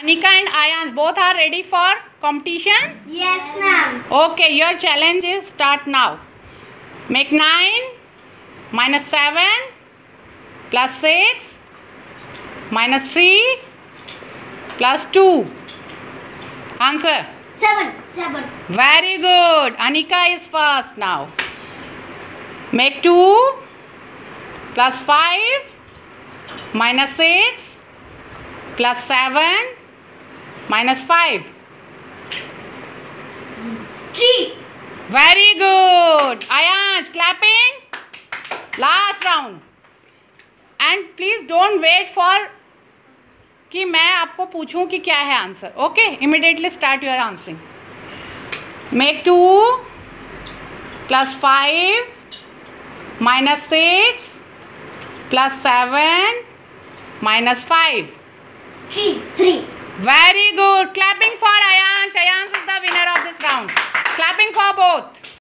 Nika and Ayans both are ready for competition? Yes, ma'am. Okay, your challenge is start now. Make 9 minus 7 plus 6 minus 3 plus 2. Answer. 7. Very good. Anika is first now. Make 2 plus 5 minus 6 plus 7 minus 5. 3. Very good. Ayansh, clapping. Last round. And please don't wait for कि मैं आपको पूछूं कि क्या है answer. Okay, immediately start your answering. Make 2 plus 5 minus 6 plus 7 minus 5. 3. Very good. Clapping for Ayansh. Ayansh is the winner of this round. Clapping for both.